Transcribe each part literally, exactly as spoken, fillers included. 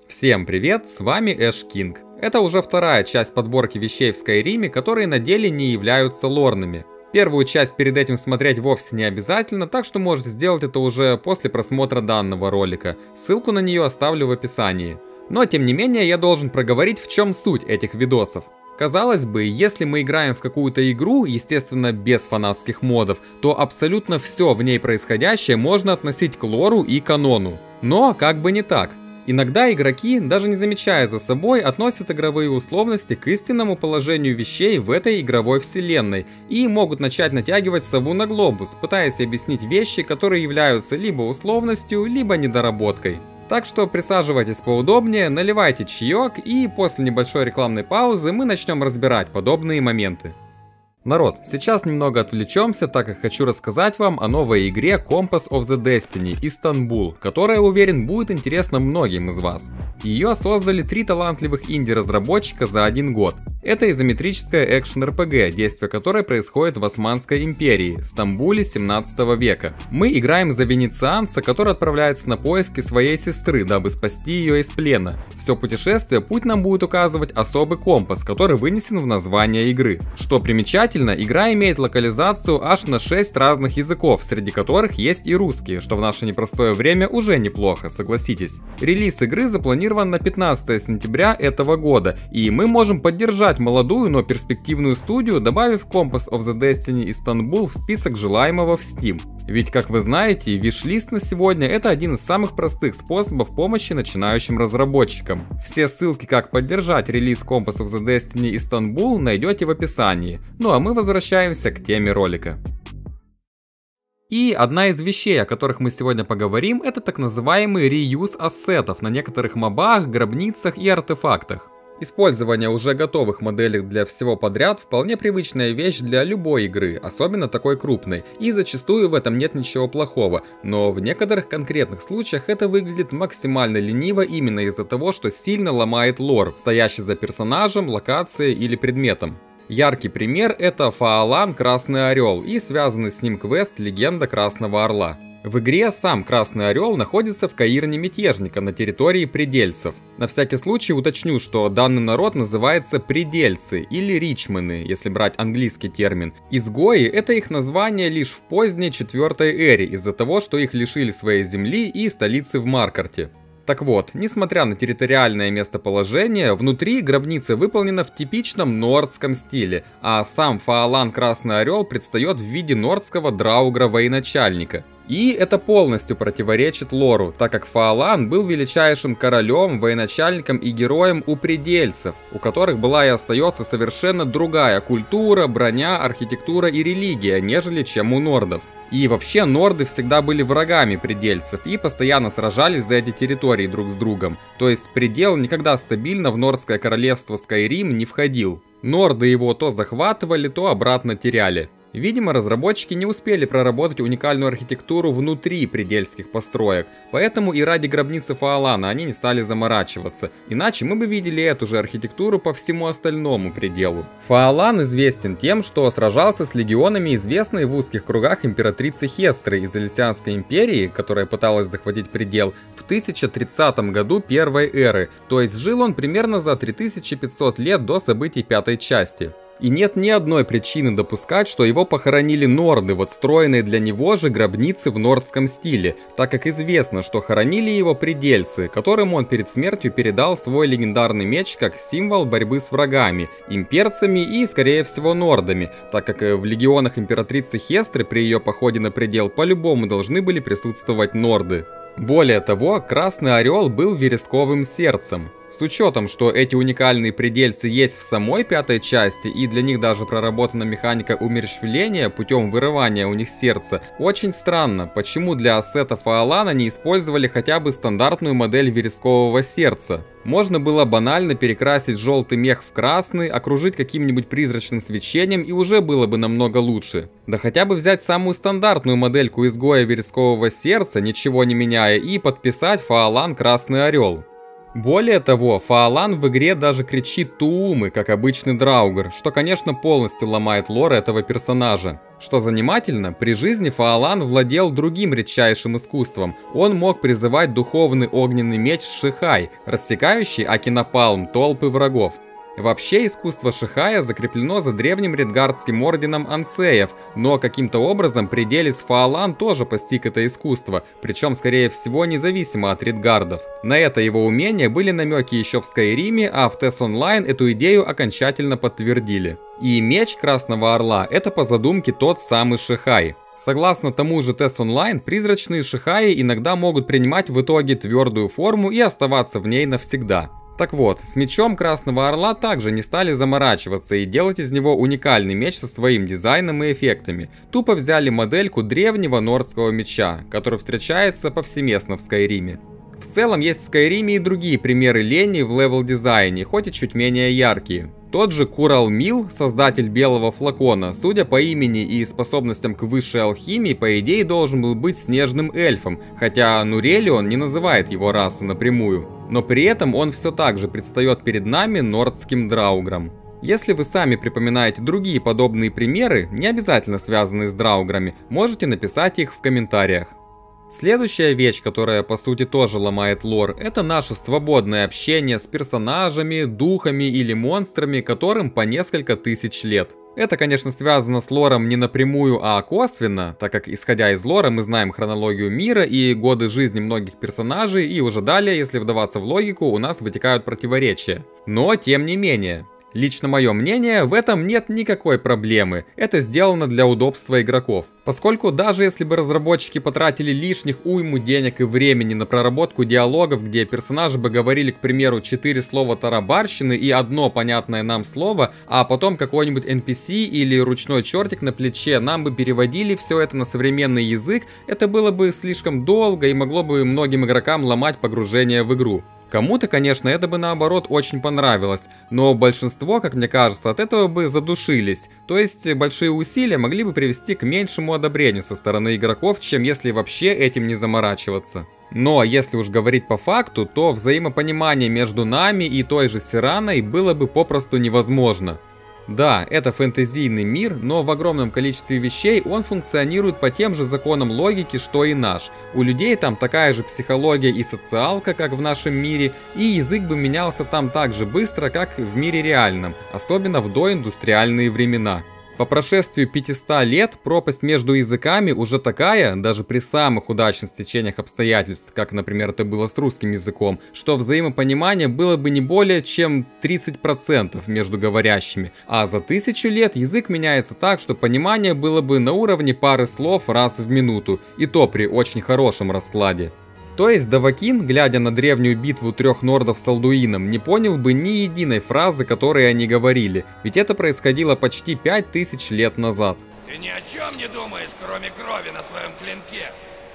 Всем привет, с вами Эш Кинг. Это уже вторая часть подборки вещей в Скайриме, которые на деле не являются лорными. Первую часть перед этим смотреть вовсе не обязательно, так что можете сделать это уже после просмотра данного ролика. Ссылку на нее оставлю в описании. Но тем не менее я должен проговорить, в чем суть этих видосов. Казалось бы, если мы играем в какую-то игру, естественно без фанатских модов, то абсолютно все в ней происходящее можно относить к лору и канону. Но как бы не так. Иногда игроки, даже не замечая за собой, относят игровые условности к истинному положению вещей в этой игровой вселенной и могут начать натягивать сову на глобус, пытаясь объяснить вещи, которые являются либо условностью, либо недоработкой. Так что присаживайтесь поудобнее, наливайте чаек, и после небольшой рекламной паузы мы начнем разбирать подобные моменты. Народ, сейчас немного отвлечемся, так как хочу рассказать вам о новой игре Compass of the Destiny Istanbul, которая, уверен, будет интересна многим из вас. Ее создали три талантливых инди-разработчика за один год. Это изометрическая экшен-эр пи джи, действие которой происходит в Османской империи, Стамбуле семнадцатого века. Мы играем за венецианца, который отправляется на поиски своей сестры, дабы спасти ее из плена. Все путешествие путь нам будет указывать особый компас, который вынесен в название игры. Что примечательно, игра имеет локализацию аж на шесть разных языков, среди которых есть и русский, что в наше непростое время уже неплохо, согласитесь. Релиз игры запланирован на пятнадцатое сентября этого года, и мы можем поддержать молодую, но перспективную студию, добавив Compass of the Destiny Istanbul в список желаемого в Steam. Ведь, как вы знаете, виш-лист на сегодня это один из самых простых способов помощи начинающим разработчикам. Все ссылки, как поддержать релиз Compass of the Destiny Istanbul, найдете в описании. Ну а мы возвращаемся к теме ролика. И одна из вещей, о которых мы сегодня поговорим, это так называемый реюз ассетов на некоторых мобах, гробницах и артефактах. Использование уже готовых моделей для всего подряд вполне привычная вещь для любой игры, особенно такой крупной, и зачастую в этом нет ничего плохого, но в некоторых конкретных случаях это выглядит максимально лениво именно из-за того, что сильно ломает лор, стоящий за персонажем, локацией или предметом. Яркий пример это Фаолан Красный Орел и связанный с ним квест Легенда Красного Орла. В игре сам Красный Орел находится в Каирне Мятежника на территории придельцев. На всякий случай уточню, что данный народ называется придельцы или ричмены, если брать английский термин. Изгои это их название лишь в поздней четвертой эре из-за того, что их лишили своей земли и столицы в Маркарте. Так вот, несмотря на территориальное местоположение, внутри гробница выполнена в типичном нордском стиле, а сам Фаолан Красный Орел предстает в виде нордского драугра-военачальника. И это полностью противоречит лору, так как Фаолан был величайшим королем, военачальником и героем у придельцев, у которых была и остается совершенно другая культура, броня, архитектура и религия, нежели чем у нордов. И вообще норды всегда были врагами придельцев и постоянно сражались за эти территории друг с другом, то есть предел никогда стабильно в нордское королевство Скайрим не входил. Норды его то захватывали, то обратно теряли. Видимо, разработчики не успели проработать уникальную архитектуру внутри предельских построек, поэтому и ради гробницы Фаолана они не стали заморачиваться, иначе мы бы видели эту же архитектуру по всему остальному пределу. Фаолан известен тем, что сражался с легионами известной в узких кругах императрицы Хестры из Элисианской империи, которая пыталась захватить предел, в тысяча тридцатом году первой эры, то есть жил он примерно за три тысячи пятьсот лет до событий пятой части. И нет ни одной причины допускать, что его похоронили норды в отстроенной для него же гробнице в нордском стиле, так как известно, что хоронили его придельцы, которым он перед смертью передал свой легендарный меч как символ борьбы с врагами, имперцами и, скорее всего, нордами, так как в легионах императрицы Хестры при ее походе на предел по-любому должны были присутствовать норды. Более того, Красный Орел был вересковым сердцем. С учетом, что эти уникальные предельцы есть в самой пятой части и для них даже проработана механика умерщвления путем вырывания у них сердца, очень странно, почему для ассета Фаолана не использовали хотя бы стандартную модель верескового сердца. Можно было банально перекрасить желтый мех в красный, окружить каким-нибудь призрачным свечением и уже было бы намного лучше. Да хотя бы взять самую стандартную модельку изгоя верескового сердца, ничего не меняя, и подписать Фаолан Красный Орел. Более того, Фаолан в игре даже кричит Туумы, как обычный Драугр, что, конечно, полностью ломает лор этого персонажа. Что занимательно, при жизни Фаолан владел другим редчайшим искусством. Он мог призывать духовный огненный меч Шихай, рассекающий Акинапалм толпы врагов. Вообще, искусство Шихая закреплено за древним редгардским орденом Ансеев, но каким-то образом Пределис Фаолан тоже постиг это искусство, причем, скорее всего, независимо от редгардов. На это его умение были намеки еще в Скайриме, а в Тес Онлайн эту идею окончательно подтвердили. И меч Красного Орла — это по задумке тот самый Шихай. Согласно тому же Тес Онлайн, призрачные Шихаи иногда могут принимать в итоге твердую форму и оставаться в ней навсегда. Так вот, с мечом Красного Орла также не стали заморачиваться и делать из него уникальный меч со своим дизайном и эффектами. Тупо взяли модельку древнего нордского меча, который встречается повсеместно в Скайриме. В целом есть в Скайриме и другие примеры лени в левел-дизайне, хоть и чуть менее яркие. Тот же Курал Мил, создатель белого флакона, судя по имени и способностям к высшей алхимии, по идее должен был быть снежным эльфом, хотя Нурелион не называет его расу напрямую. Но при этом он все так же предстает перед нами нордским драугром. Если вы сами припоминаете другие подобные примеры, не обязательно связанные с драуграми, можете написать их в комментариях. Следующая вещь, которая по сути тоже ломает лор, это наше свободное общение с персонажами, духами или монстрами, которым по несколько тысяч лет. Это, конечно, связано с лором не напрямую, а косвенно, так как, исходя из лора, мы знаем хронологию мира и годы жизни многих персонажей, и уже далее, если вдаваться в логику, у нас вытекают противоречия. Но, тем не менее. Лично мое мнение, в этом нет никакой проблемы, это сделано для удобства игроков. Поскольку даже если бы разработчики потратили лишних уйму денег и времени на проработку диалогов, где персонажи бы говорили, к примеру, четыре слова тарабарщины и одно понятное нам слово, а потом какой-нибудь эн пи си или ручной чертик на плече нам бы переводили все это на современный язык, это было бы слишком долго и могло бы многим игрокам ломать погружение в игру. Кому-то, конечно, это бы наоборот очень понравилось, но большинство, как мне кажется, от этого бы задушились. То есть большие усилия могли бы привести к меньшему одобрению со стороны игроков, чем если вообще этим не заморачиваться. Но если уж говорить по факту, то взаимопонимание между нами и той же Сираной было бы попросту невозможно. Да, это фэнтезийный мир, но в огромном количестве вещей он функционирует по тем же законам логики, что и наш. У людей там такая же психология и социалка, как в нашем мире, и язык бы менялся там так же быстро, как в мире реальном, особенно в доиндустриальные времена. По прошествию пятисот лет пропасть между языками уже такая, даже при самых удачных стечениях обстоятельств, как, например, это было с русским языком, что взаимопонимание было бы не более чем тридцать процентов между говорящими, а за тысячу лет язык меняется так, что понимание было бы на уровне пары слов раз в минуту, и то при очень хорошем раскладе. То есть Давакин, глядя на древнюю битву трех нордов с Алдуином, не понял бы ни единой фразы, которые они говорили, ведь это происходило почти пять тысяч лет назад. Ты ни о чем не думаешь, кроме крови на своем клинке.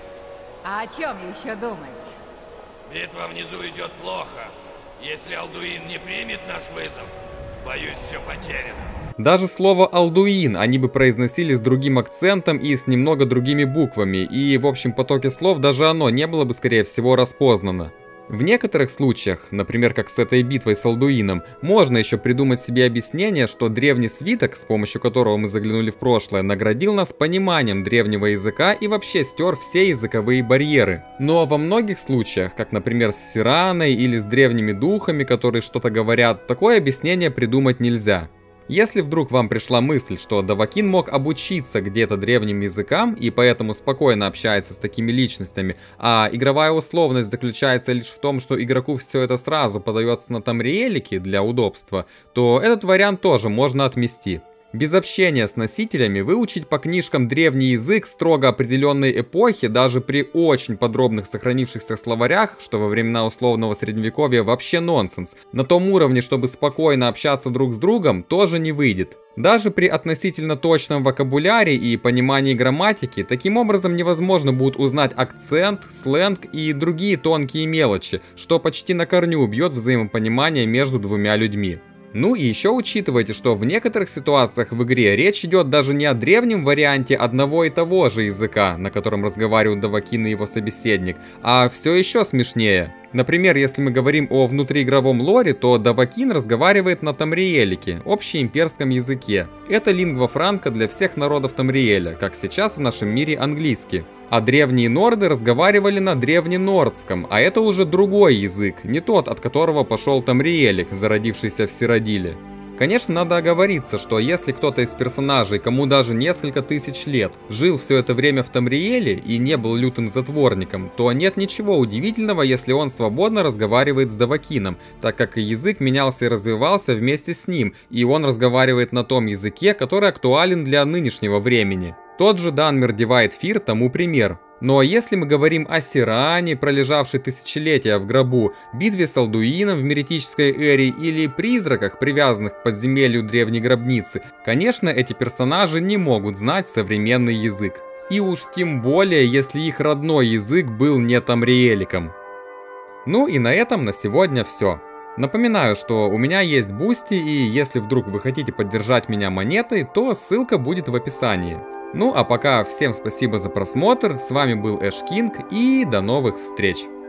А о чем еще думать? Битва внизу идет плохо. Если Алдуин не примет наш вызов, боюсь, все потеряно. Даже слово «Алдуин» они бы произносили с другим акцентом и с немного другими буквами, и в общем потоке слов даже оно не было бы, скорее всего, распознано. В некоторых случаях, например, как с этой битвой с Алдуином, можно еще придумать себе объяснение, что древний свиток, с помощью которого мы заглянули в прошлое, наградил нас пониманием древнего языка и вообще стер все языковые барьеры. Но во многих случаях, как, например, с Сираной или с древними духами, которые что-то говорят, такое объяснение придумать нельзя. Если вдруг вам пришла мысль, что Давакин мог обучиться где-то древним языкам и поэтому спокойно общается с такими личностями, а игровая условность заключается лишь в том, что игроку все это сразу подается на тамриэлике для удобства, то этот вариант тоже можно отмести. Без общения с носителями выучить по книжкам древний язык строго определенной эпохи, даже при очень подробных сохранившихся словарях, что во времена условного средневековья вообще нонсенс, на том уровне, чтобы спокойно общаться друг с другом, тоже не выйдет. Даже при относительно точном вокабуляре и понимании грамматики, таким образом невозможно будет узнать акцент, сленг и другие тонкие мелочи, что почти на корню убьет взаимопонимание между двумя людьми. Ну и еще учитывайте, что в некоторых ситуациях в игре речь идет даже не о древнем варианте одного и того же языка, на котором разговаривают Давакин и его собеседник, а все еще смешнее. Например, если мы говорим о внутриигровом лоре, то Давакин разговаривает на тамриэлике, общеимперском языке. Это лингва франка для всех народов Тамриэля, как сейчас в нашем мире английский. А древние норды разговаривали на древненордском, а это уже другой язык, не тот, от которого пошел Тамриэлик, зародившийся в Сиродиле. Конечно, надо оговориться, что если кто-то из персонажей, кому даже несколько тысяч лет, жил все это время в Тамриэле и не был лютым затворником, то нет ничего удивительного, если он свободно разговаривает с Давакином, так как и язык менялся и развивался вместе с ним, и он разговаривает на том языке, который актуален для нынешнего времени. Тот же Данмир Дивайд Фир тому пример. Но если мы говорим о Сиране, пролежавшей тысячелетия в гробу, битве с Алдуином в Меретической эре или призраках, привязанных к подземелью древней гробницы, конечно, эти персонажи не могут знать современный язык. И уж тем более, если их родной язык был не тамриэликом. Ну и на этом на сегодня все. Напоминаю, что у меня есть Бусти, и если вдруг вы хотите поддержать меня монетой, то ссылка будет в описании. Ну а пока всем спасибо за просмотр, с вами был Эш Кинг и до новых встреч!